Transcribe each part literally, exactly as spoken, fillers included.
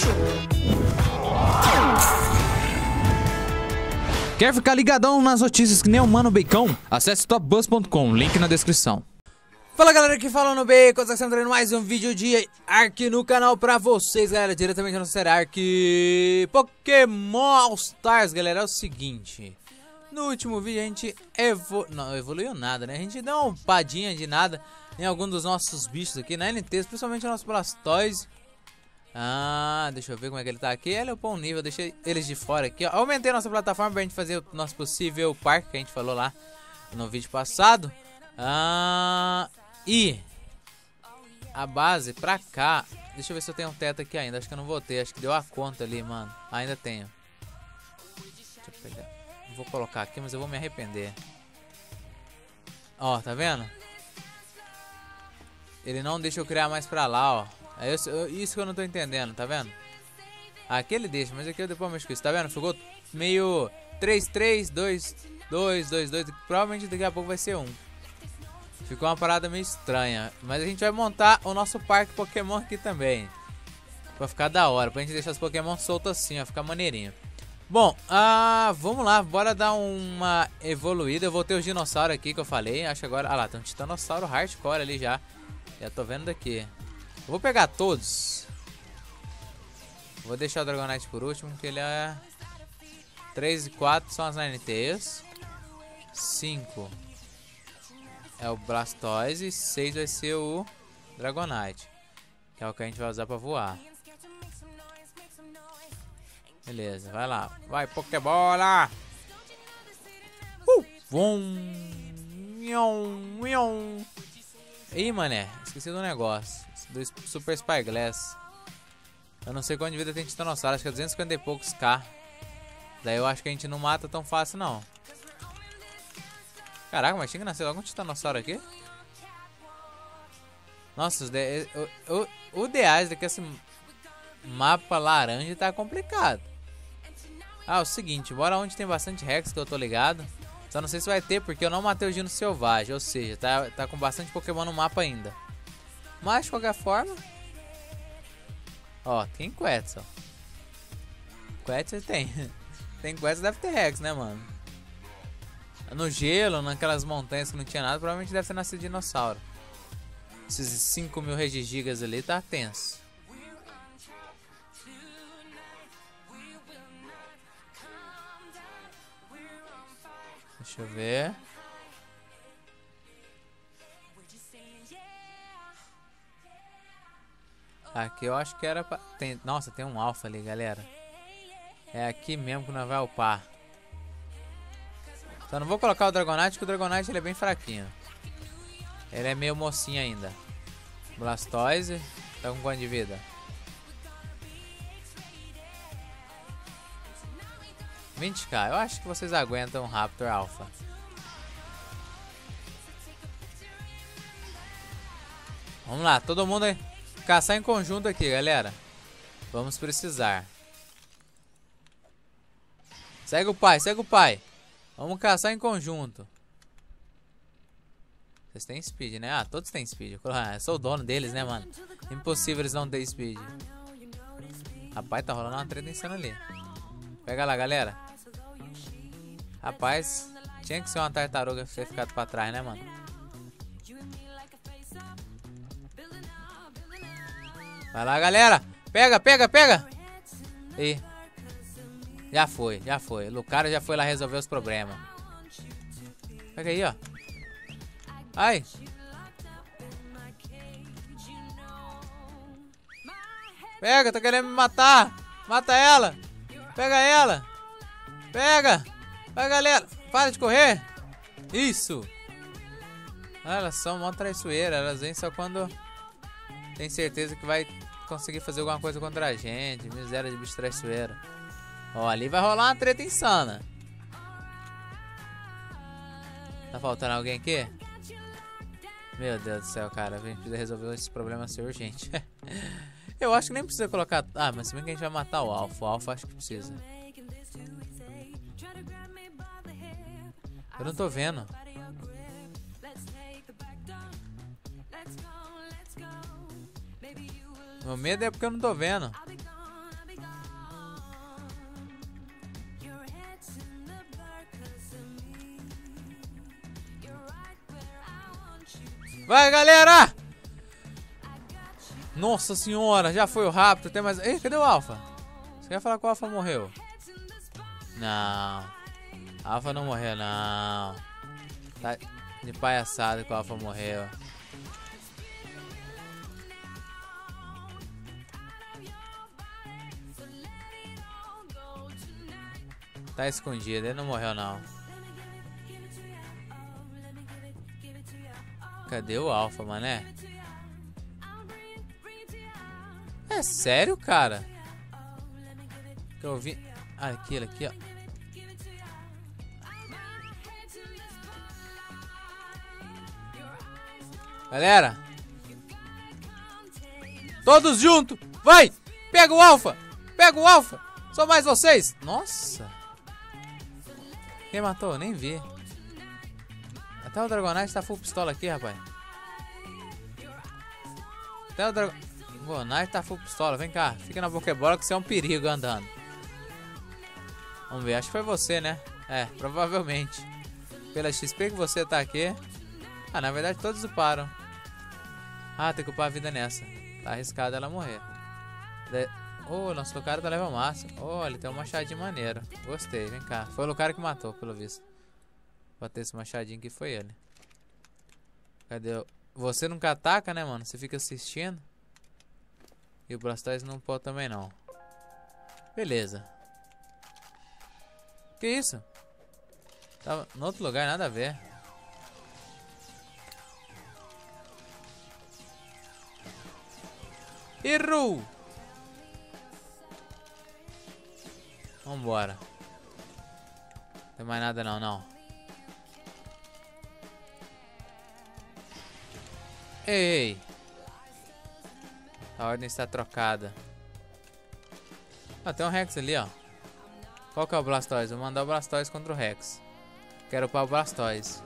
Quer ficar ligadão nas notícias que nem o Mano Bacon? Acesse top buzz ponto com, link na descrição. Fala galera, aqui falando no Bacon, estamos trazendo mais um vídeo de Ark no canal pra vocês, galera, diretamente no série Ark Pokémon All Stars, galera. É o seguinte, no último vídeo a gente evo... não evoluiu nada, né? A gente deu uma upadinha de nada em algum dos nossos bichos aqui na N T, principalmente o nosso Blastoise. Ah, deixa eu ver como é que ele tá aqui. Ele é o bom nível, deixei eles de fora aqui, ó. Aumentei a nossa plataforma pra gente fazer o nosso possível parque que a gente falou lá no vídeo passado. Ah, e a base pra cá, deixa eu ver se eu tenho um teto aqui ainda. Acho que eu não vou ter, acho que deu a conta ali, mano. Ainda tenho. Deixa eu pegar. Vou colocar aqui, mas eu vou me arrepender. Ó, tá vendo? Ele não deixa eu criar mais pra lá, ó. É isso, isso que eu não tô entendendo, tá vendo? Aqui ele deixa, mas aqui eu depois mexo com isso, tá vendo? Ficou meio três, três, dois, dois, dois, dois. Provavelmente daqui a pouco vai ser um. Ficou uma parada meio estranha. Mas a gente vai montar o nosso parque Pokémon aqui também. Pra ficar da hora, pra gente deixar os Pokémon soltos assim, ó. Ficar maneirinho. Bom, ah, vamos lá, bora dar uma evoluída. Eu vou ter os dinossauros aqui que eu falei. Acho que agora... Ah lá, tem um titanossauro hardcore ali já. Já tô vendo daqui. Eu vou pegar todos. Vou deixar o Dragonite por último, que ele é... três e quatro são as Ninetales. cinco é o Blastoise. seis vai ser o Dragonite, que é o que a gente vai usar pra voar. Beleza, vai lá. Vai, Pokébola! Uh! Vum! Ih, mané, esqueci do negócio. Do Super Spyglass. Eu não sei quanto de vida tem Titanossauro. Acho que é duzentos e cinquenta e poucos K. Daí eu acho que a gente não mata tão fácil, não. Caraca, mas tinha que nascer logo um Titanossauro aqui. Nossa, os de... o, o, o ideais daqui, esse mapa laranja tá complicado. Ah, é o seguinte, bora onde tem bastante Rex, que eu tô ligado. Só não sei se vai ter, porque eu não matei o Dino Selvagem. Ou seja, tá, tá com bastante Pokémon no mapa ainda. Mas, de qualquer forma... Ó, tem Quetzal. Quetzal tem. Tem Quetzal, deve ter Rex, né, mano? No gelo, naquelas montanhas que não tinha nada, provavelmente deve ter nascido dinossauro. Esses cinco mil regigigas ali tá tenso. Deixa eu ver. Aqui eu acho que era pra... Tem... Nossa, tem um alfa ali, galera. É aqui mesmo que nós vai upar. Só não vou colocar o Dragonite, porque o Dragonite ele é bem fraquinho. Ele é meio mocinho ainda. Blastoise. Tá com quanto de vida? vinte k. Eu acho que vocês aguentam um Raptor Alpha. Vamos lá, todo mundo aí. Caçar em conjunto aqui, galera. Vamos precisar. Segue o pai, segue o pai. Vamos caçar em conjunto. Vocês têm speed, né? Ah, todos têm speed. Eu sou o dono deles, né, mano? Impossível eles não terem speed. Rapaz, tá rolando uma treta insana ali. Pega lá, galera. Rapaz, tinha que ser uma tartaruga pra ter ficado pra trás, né, mano? Vai lá, galera. Pega, pega, pega. Ih. Já foi, já foi. O cara já foi lá resolver os problemas. Pega aí, ó. Ai. Pega, tá querendo me matar. Mata ela. Pega ela. Pega. Vai, galera. Para de correr. Isso. Ah, elas são mó traiçoeiras. Elas vêm só quando tem certeza que vai conseguir fazer alguma coisa contra a gente. Miséria de bicho traiçoeiro. Ó, ali vai rolar uma treta insana. Tá faltando alguém aqui? Meu Deus do céu, cara. A gente precisa resolver esse problema ser urgente. Eu acho que nem precisa colocar... Ah, mas se bem que a gente vai matar o Alpha. O Alpha acho que precisa. Eu não tô vendo. Meu medo é porque eu não tô vendo. Vai, galera! Nossa senhora, já foi o rápido. Tem mais... Ei, cadê o Alpha? Você quer falar que o Alpha morreu? Não. Alpha não morreu, não. Tá de palhaçada que o Alpha morreu. Tá escondido, ele não morreu, não. Cadê o Alpha, mané? É sério, cara? Que eu vi... Ah, aquilo aqui, ó. Galera, todos juntos. Vai, pega o Alpha. Pega o Alpha. Só mais vocês. Nossa. Quem matou? Nem vi. Até o Dragonite tá full pistola aqui, rapaz. Até o Dragonite tá full pistola. Vem cá, fica na Pokébola que você é um perigo andando. Vamos ver, acho que foi você, né? É, provavelmente. Pela X P que você tá aqui. Ah, na verdade todos uparam. Ah, tem que upar a vida nessa. Tá arriscado ela morrer. De... Oh, nosso Lucario tá level máximo. Oh, ele tem um machadinho maneiro. Gostei, vem cá. Foi o Lucario que matou, pelo visto. Bater esse machadinho que foi ele. Cadê o... Você nunca ataca, né, mano? Você fica assistindo. E o Blastoise não pode também, não. Beleza. Que isso? Tava no outro lugar, nada a ver. Errou! Vambora. Não tem mais nada não, não. Ei! A ordem está trocada. Ah, tem um Rex ali, ó. Qual que é o Blastoise? Vou mandar o Blastoise contra o Rex. Quero upar o Blastoise.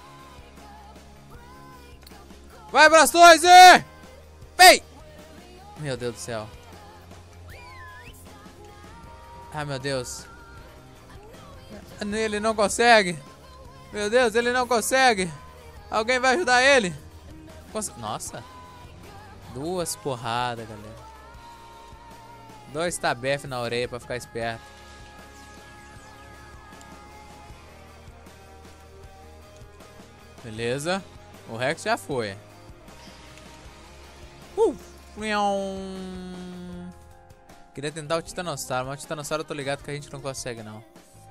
Vai, Blastoise! Vem! Meu Deus do céu. Ah, meu Deus. Ele não consegue. Meu Deus, ele não consegue. Alguém vai ajudar ele. Cons... Nossa. Duas porradas, galera. Dois tabef na orelha pra ficar esperto. Beleza. O Rex já foi. Uh! Queria tentar o Titanossauro, mas o Titanossauro eu tô ligado que a gente não consegue, não.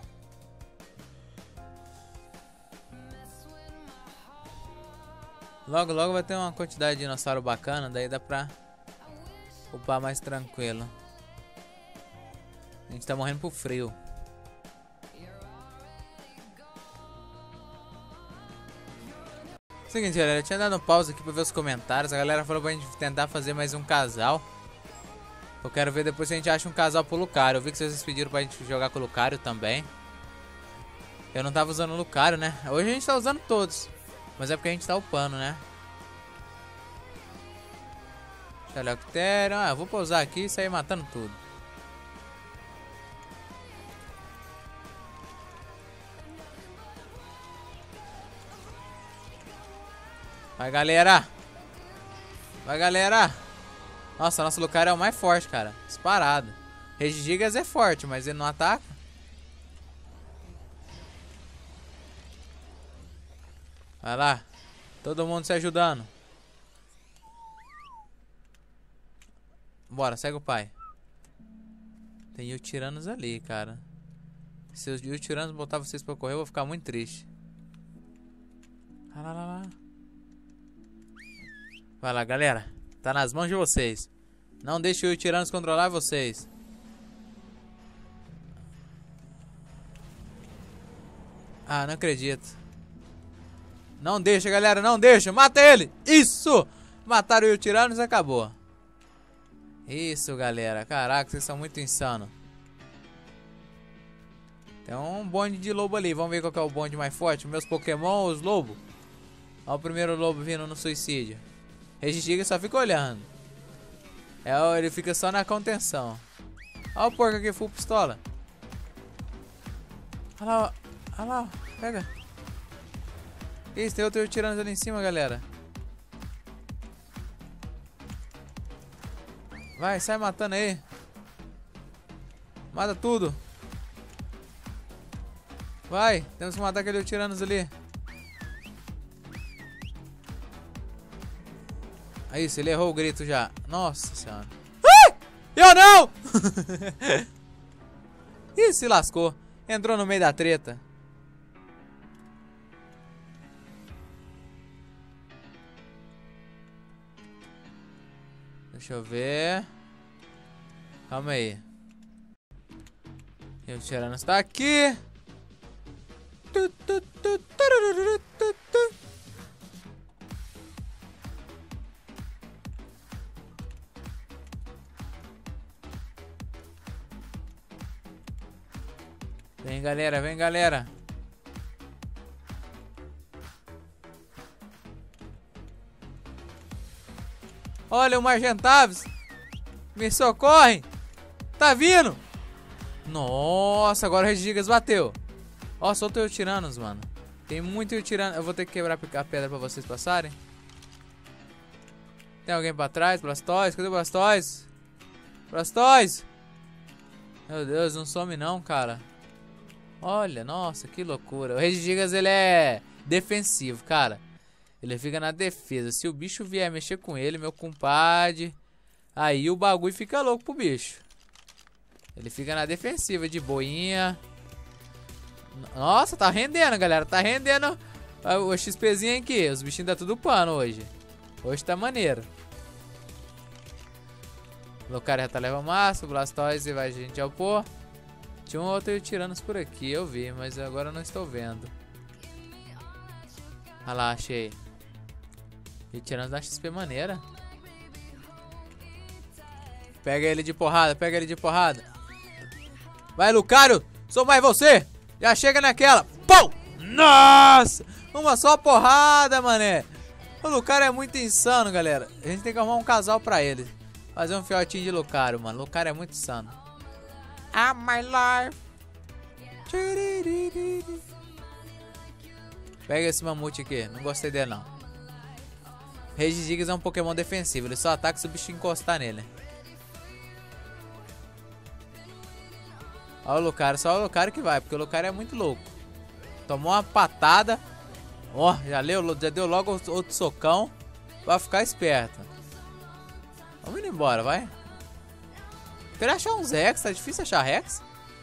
Logo, logo vai ter uma quantidade de dinossauro bacana, daí dá pra upar mais tranquilo. A gente tá morrendo pro frio. Seguinte, galera, eu tinha dado pausa aqui pra ver os comentários. A galera falou pra gente tentar fazer mais um casal. Eu quero ver depois se a gente acha um casal pro Lucario. Eu vi que vocês pediram pra gente jogar com o Lucario também. Eu não tava usando o Lucario, né? Hoje a gente tá usando todos. Mas é porque a gente tá upando, né? Teleoctério. Ah, eu vou pousar aqui e sair matando tudo. Vai, galera. Vai, galera. Nossa, nosso Lucario é o mais forte, cara. Disparado. Regigigas é forte, mas ele não ataca. Vai lá. Todo mundo se ajudando. Bora, segue o pai. Tem Yutiranos ali, cara. Se os Yutiranos botar vocês pra correr, eu vou ficar muito triste. Lá, lá, lá, lá. Vai lá, galera. Tá nas mãos de vocês. Não deixe o Yutiranos controlar vocês. Ah, não acredito. Não deixa, galera. Não deixa. Mata ele. Isso. Mataram o Yutiranos e acabou. Isso, galera. Caraca, vocês são muito insanos. Tem um bonde de lobo ali. Vamos ver qual que é o bonde mais forte. Meus Pokémon, os lobos. Olha o primeiro lobo vindo no suicídio. Regigiga só fica olhando. É, ele fica só na contenção. Olha o porco aqui, full pistola. Olha lá, olha lá, pega. Isso, tem outro tirando ali em cima, galera. Vai, sai matando aí. Mata tudo. Vai, temos que matar aquele tiranos ali. Aí, isso, ele errou o grito já. Nossa senhora. Ah! Eu não! Ih, se lascou. Entrou no meio da treta. Deixa eu ver. Calma aí. E o Tiranos tá aqui. Tu, tu, tu, turururu, tu, tu. Vem, galera, vem, galera. Olha o Margentavis. Me socorrem. Tá vindo. Nossa, agora o Regigigas bateu. Ó, solta o Tiranos, mano. Tem muito Tiranos. Eu vou ter que quebrar a pedra pra vocês passarem. Tem alguém pra trás? Blastoise? Cadê o Blastoise? Blastoise! Meu Deus, não some não, cara. Olha, nossa, que loucura. O Regigigas, ele é defensivo, cara. Ele fica na defesa. Se o bicho vier mexer com ele, meu compadre, aí o bagulho fica louco pro bicho. Ele fica na defensiva, de boinha. Nossa, tá rendendo, galera. Tá rendendo o XPzinho aqui. Os bichinhos tá tudo pano hoje. Hoje tá maneiro. O Lucario já tá leva massa. O Blastoise vai a gente ao pôr. Tinha um outro Tiranos por aqui, eu vi, mas agora eu não estou vendo. Ah lá, achei. E Tiranos dá X P maneira. Pega ele de porrada, pega ele de porrada. Vai, Lucario, sou mais você. Já chega naquela. Pum! Nossa! Uma só porrada, mané. O Lucario é muito insano, galera. A gente tem que arrumar um casal pra ele. Fazer um fiotinho de Lucario, mano. Lucario é muito insano. Ah, my life. Pega esse mamute aqui. Não gostei dele, não. Regigigas é um Pokémon defensivo. Ele só ataca se o bicho encostar nele. Olha o Lucario. Só o Lucario que vai. Porque o Lucario é muito louco. Tomou uma patada. Ó, oh, já, já deu logo outro socão. Pra ficar esperto. Vamos indo embora, vai. Queria achar uns Rex, tá difícil achar Rex.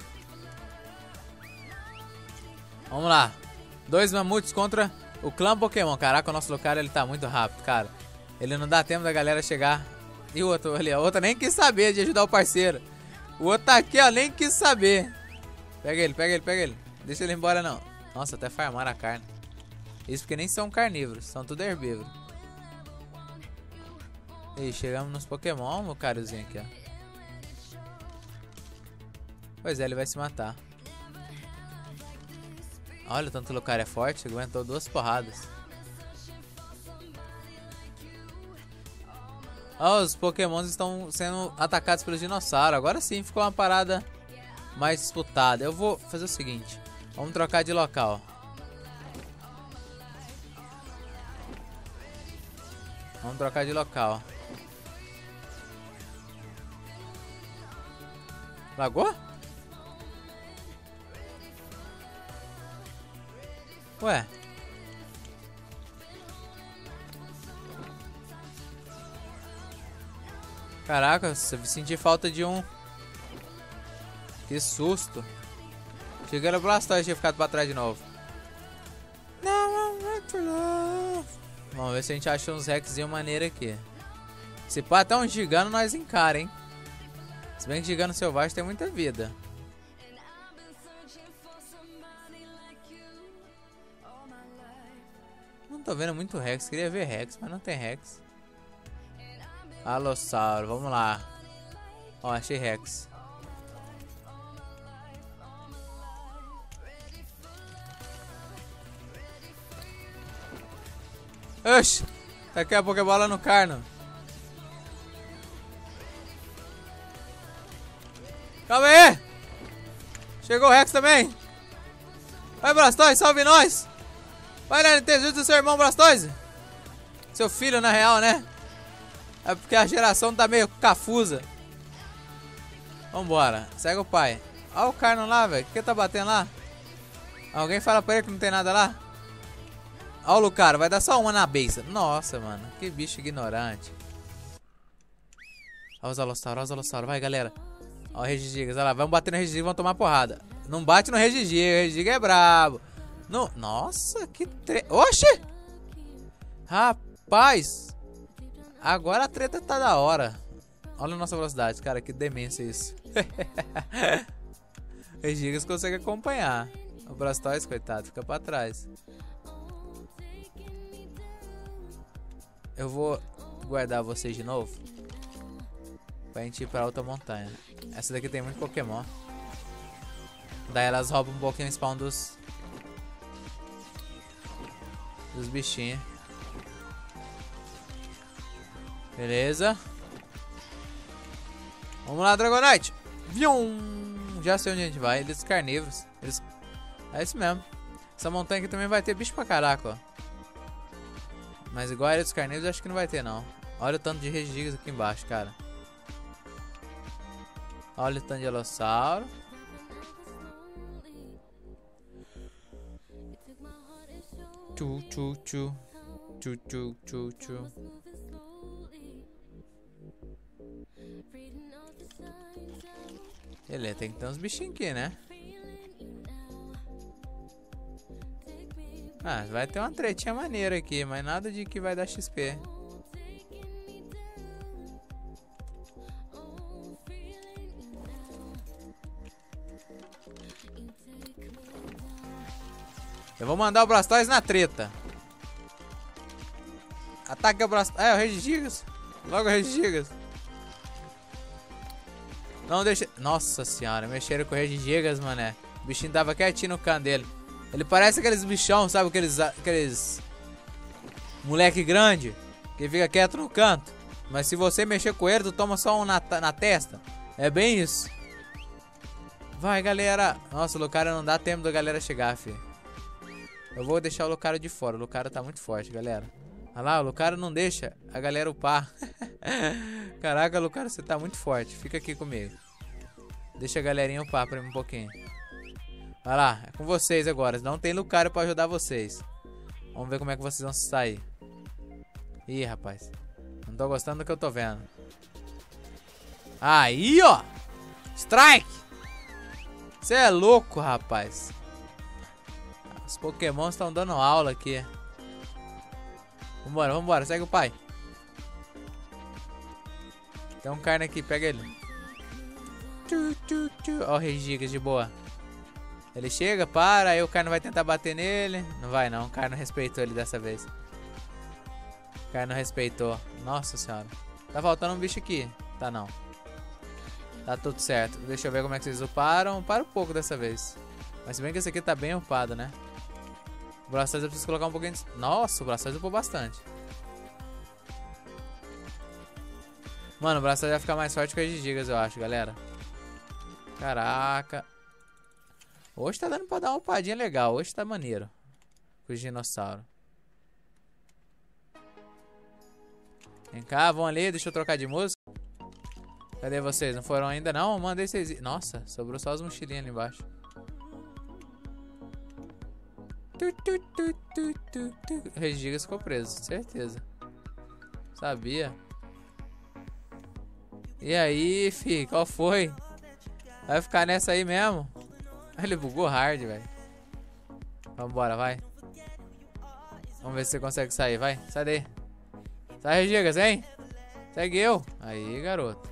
Vamos lá. Dois mamutes contra o clã Pokémon. Caraca, o nosso Lucario, ele tá muito rápido, cara. Ele não dá tempo da galera chegar. E o outro ali, a outra nem quis saber de ajudar o parceiro. O outro tá aqui, ó, nem quis saber. Pega ele, pega ele, pega ele. Deixa ele embora, não. Nossa, até farmaram a carne. Isso porque nem são carnívoros, são tudo herbívoros. E chegamos nos Pokémon, o Lucariozinho aqui, ó. Pois é, ele vai se matar. Olha o tanto o Lucario é forte, aguentou duas porradas. Ó, os Pokémons estão sendo atacados pelos dinossauros. Agora sim ficou uma parada mais disputada. Eu vou fazer o seguinte. Vamos trocar de local. Vamos trocar de local. Lagou? Ué. Caraca, eu senti falta de um. Que susto. Cheguei no Blastoise e tinha ficado pra trás de novo. Vamos ver se a gente acha uns Rexzinho maneiro aqui. Se pá, até um Gigano nós encara, hein. Se bem que Gigano selvagem tem muita vida. Não tô vendo muito Rex. Queria ver Rex, mas não tem Rex. Alossauro, vamos lá. Ó, achei Rex. Oxi, taquei a Pokébola no Carno. Calma aí. Chegou o Rex também. Vai, Blastoise, salve nós. Vai, N T, ajuda o seu irmão Blastoise. Seu filho, na real, né? É porque a geração tá meio cafusa. Vambora. Segue o pai. Olha o Carno lá, velho. O que tá batendo lá? Alguém fala pra ele que não tem nada lá? Olha o Lucario. Vai dar só uma na beça. Nossa, mano. Que bicho ignorante. Olha os Alossauros. Olha os Alossauros. Vai, galera. Olha o Regigigas. Olha lá. Vamos bater no Regigigas e vamos tomar porrada. Não bate no Regigigas. O Regigigas é brabo. No... Nossa, que tre... Oxi! Rapaz. Agora a treta tá da hora. Olha a nossa velocidade, cara. Que demência isso. O Regigigas consegue acompanhar. O Blastoise, coitado, fica pra trás. Eu vou guardar vocês de novo pra gente ir pra outra montanha. Essa daqui tem muito Pokémon. Daí elas roubam um pouquinho o spawn dos Dos bichinhos. Beleza. Vamos lá, Dragonite. Vium. Já sei onde a gente vai. Eles carnívoros. Eles... É isso mesmo. Essa montanha aqui também vai ter bicho pra caraca, ó. Mas igual a área dos carnívoros, acho que não vai ter, não. Olha o tanto de Regigigas aqui embaixo, cara. Olha o tanto de Alossauro. Tchu, tchu, tchu. Tchu, tchu, tchu, tchu. Ele tem que ter uns bichinhos aqui, né? Ah, vai ter uma tretinha maneira aqui, mas nada de que vai dar X P. Eu vou mandar o Blastoise na treta. Ataque o Blastoise. É, o Regigigas. Logo o Regigigas. Não deixa... Nossa senhora, mexeram com o Regigigas, mané. O bichinho tava quietinho no canto dele. Ele parece aqueles bichão, sabe? Aqueles... Aqueles... Moleque grande. Que fica quieto no canto. Mas se você mexer com ele, tu toma só um na, na testa. É bem isso. Vai, galera. Nossa, o Lucario não dá tempo da galera chegar, filho. Eu vou deixar o Lucario de fora. O Lucario tá muito forte, galera. Olha lá, o Lucario não deixa a galera upar. Caraca, Lucario, você tá muito forte. Fica aqui comigo. Deixa a galerinha upar pra mim um pouquinho. Vai lá, é com vocês agora. Não tem Lucario pra ajudar vocês. Vamos ver como é que vocês vão se sair. Ih, rapaz. Não tô gostando do que eu tô vendo. Aí, ó. Strike. Você é louco, rapaz. Os Pokémon estão dando aula aqui. Vambora, vambora. Segue o pai. Tem um carne aqui, pega ele. Ó o Regigigas de boa. Ele chega, para, aí o cara vai tentar bater nele. Não vai não, o cara não respeitou ele dessa vez. O cara não respeitou. Nossa senhora. Tá faltando um bicho aqui. Tá não. Tá tudo certo. Deixa eu ver como é que vocês uparam. Para um pouco dessa vez. Mas se bem que esse aqui tá bem upado, né? O Blastoise eu preciso colocar um pouquinho de... Nossa, o Blastoise upou bastante. Mano, o Blastoise vai ficar mais forte que o Regigigas, eu acho, galera. Caraca. Hoje tá dando pra dar uma upadinha legal. Hoje tá maneiro. Com os dinossauros. Vem cá, vão ali. Deixa eu trocar de música. Cadê vocês? Não foram ainda não? Mandei vocês... Nossa, sobrou só as mochilinhas ali embaixo. Tu, tu, tu, tu, tu, tu. O Regigigas ficou preso, certeza. Sabia. E aí, fi, qual foi? Vai ficar nessa aí mesmo? Ele bugou hard, velho. Vambora, vai. Vamos ver se você consegue sair, vai. Sai daí. Sai, Regigigas, hein? Segue eu. Aí, garoto.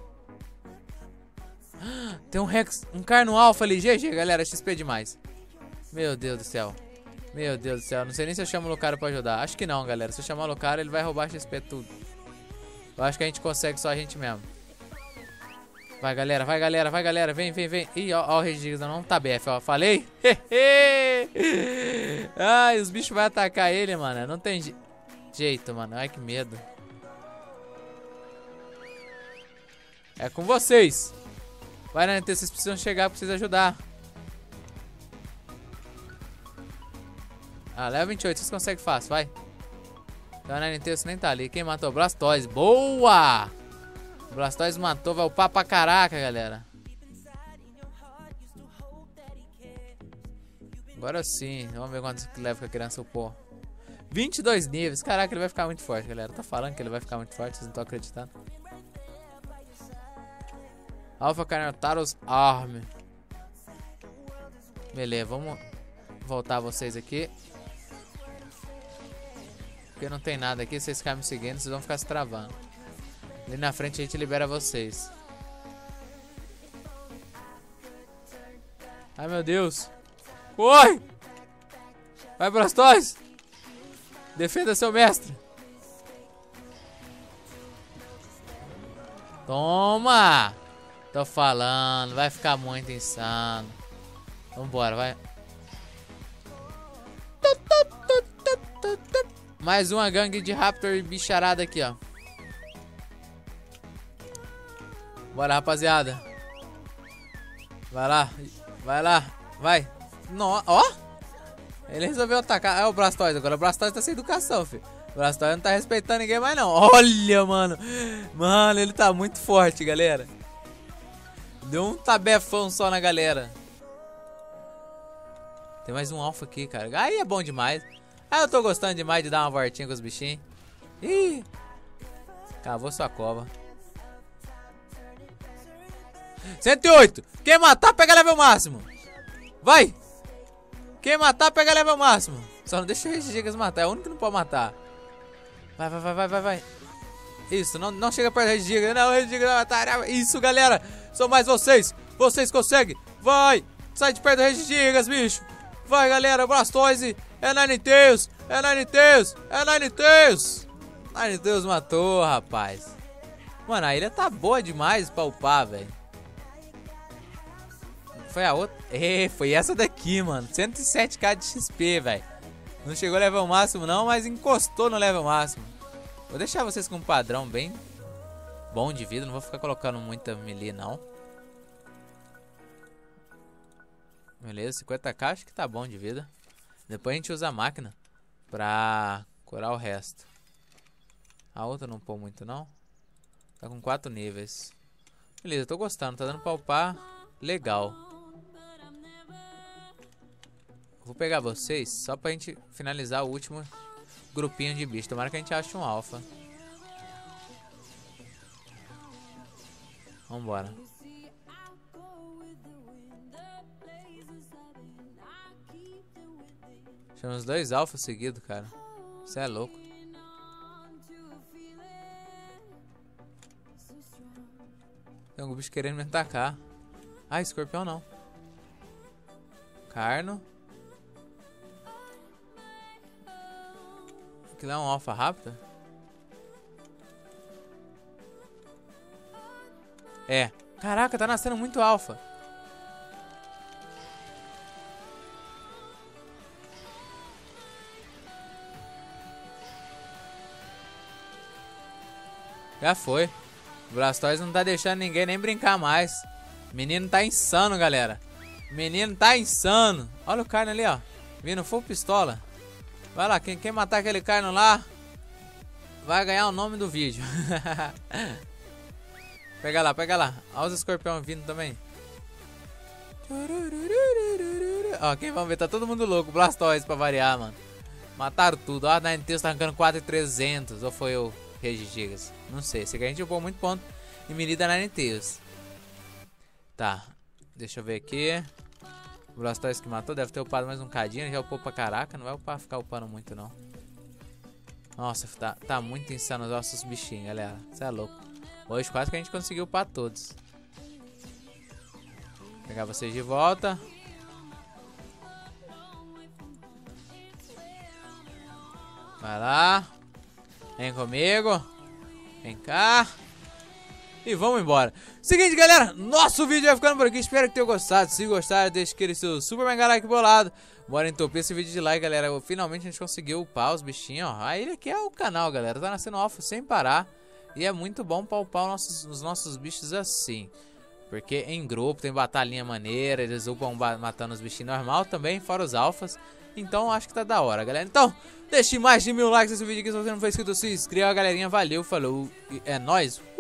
Tem um Rex, um Carno Alpha ali. G G, galera, X P demais. Meu Deus do céu. Meu Deus do céu, não sei nem se eu chamo o Lucario pra ajudar. Acho que não, galera. Se eu chamar o Lucario, ele vai roubar X P tudo. Eu acho que a gente consegue só a gente mesmo. Vai, galera, vai, galera, vai, galera. Vem, vem, vem. Ih, ó, ó o Regigigas não tá B F, ó. Falei? Ai, os bichos vão atacar ele, mano. Não tem je... jeito, mano. Ai, que medo. É com vocês. Vai, né? Vocês precisam chegar pra vocês ajudar. Ah, leva vinte e oito, vocês conseguem fácil, vai. Então, o Ninetales nem tá ali. Quem matou? Blastoise. Boa! O Blastoise matou. Vai upar pra caraca, galera. Agora sim. Vamos ver quantos que leva que a criança upou. vinte e dois níveis. Caraca, ele vai ficar muito forte, galera. Tá falando que ele vai ficar muito forte. Vocês não estão acreditando. Alpha Carnotaurus Arm. Beleza, vamos voltar vocês aqui. Porque não tem nada aqui. Se vocês ficarem me seguindo, vocês vão ficar se travando. Ali na frente a gente libera vocês. Ai, meu Deus. Corre! Vai, Blastoise! Defenda seu mestre. Toma! Tô falando, vai ficar muito insano. Vambora, vai. Mais uma gangue de Raptor e bicharada aqui, ó. Bora, rapaziada. Vai lá, vai lá, vai. No, ó! Ele resolveu atacar. É o Blastoise agora. O Blastoise tá sem educação, filho. O Blastoise não tá respeitando ninguém mais, não. Olha, mano. Mano, ele tá muito forte, galera. Deu um tabefão só na galera. Tem mais um alfa aqui, cara. Aí é bom demais. Ah, eu tô gostando demais de dar uma voltinha com os bichinhos. Ih. Cavou sua cova. cento e oito. Quem matar, pega level máximo. Vai. Quem matar, pega level máximo. Só não deixa o Regigigas matar. É o único que não pode matar. Vai, vai, vai, vai, vai, vai. Isso, não, não chega perto do Regigigas. Não, o Regigigas vai matar. Isso, galera. São mais vocês. Vocês conseguem. Vai. Sai de perto do Regigigas, bicho. Vai, galera. Blastoise. É Ninetales. É Ninetales. É Ninetales. Ninetales matou, rapaz. Mano, a ilha tá boa demais pra upar, velho. Foi a outra. É, foi essa daqui, mano. cento e sete k de X P, velho. Não chegou ao level máximo, não, mas encostou no level máximo. Vou deixar vocês com um padrão bem bom de vida. Não vou ficar colocando muita melee, não. Beleza, cinquenta k acho que tá bom de vida. Depois a gente usa a máquina pra curar o resto. A outra não pôr muito, não. Tá com quatro níveis. Beleza, tô gostando. Tá dando pra upar legal. Vou pegar vocês só pra gente finalizar o último grupinho de bicho. Tomara que a gente ache um alfa. Vambora. Temos dois alfas seguidos, cara. Você é louco. Tem algum bicho querendo me atacar. Ah, escorpião não. Carno. Aquilo é um alfa rápido? É. Caraca, tá nascendo muito alfa. Já foi. O Blastoise não tá deixando ninguém nem brincar mais. O menino tá insano, galera. O menino tá insano. Olha o Carno ali, ó. Vindo full pistola. Vai lá, quem, quem matar aquele Carno lá vai ganhar o nome do vídeo. Pega lá, pega lá. Olha os escorpião vindo também. Ó, quem vamos ver, tá todo mundo louco. Blastoise pra variar, mano. Mataram tudo. Ó, a Ninetales tá arrancando quatro mil e trezentos. Ou foi o Regigigas? Não sei. Esse aqui a gente upou muito ponto em melee da Ninetales. Tá. Deixa eu ver aqui. O Blastoise que matou deve ter upado mais um cadinho. Já upou pra caraca. Não vai upar, ficar upando muito, não. Nossa, tá, tá muito insano os nossos bichinhos, galera. Você é louco. Hoje quase que a gente conseguiu upar todos. Vou pegar vocês de volta. Vai lá. Vem comigo. Vem cá. E vamos embora. Seguinte, galera. Nosso vídeo vai ficando por aqui. Espero que tenham gostado. Se gostaram, deixe aquele seu super mega like bolado. Bora entupir esse vídeo de like, galera. Finalmente a gente conseguiu upar os bichinhos, ó. Aí aqui é o canal, galera. Tá nascendo alfa sem parar. E é muito bom pra upar os nossos, os nossos bichos assim. Porque em grupo tem batalhinha maneira. Eles upam matando os bichinhos normal também, fora os alfas. Então acho que tá da hora, galera. Então, deixe mais de mil likes nesse vídeo aqui. Se você não for inscrito, se inscreva, galerinha. Valeu, falou e é nóis.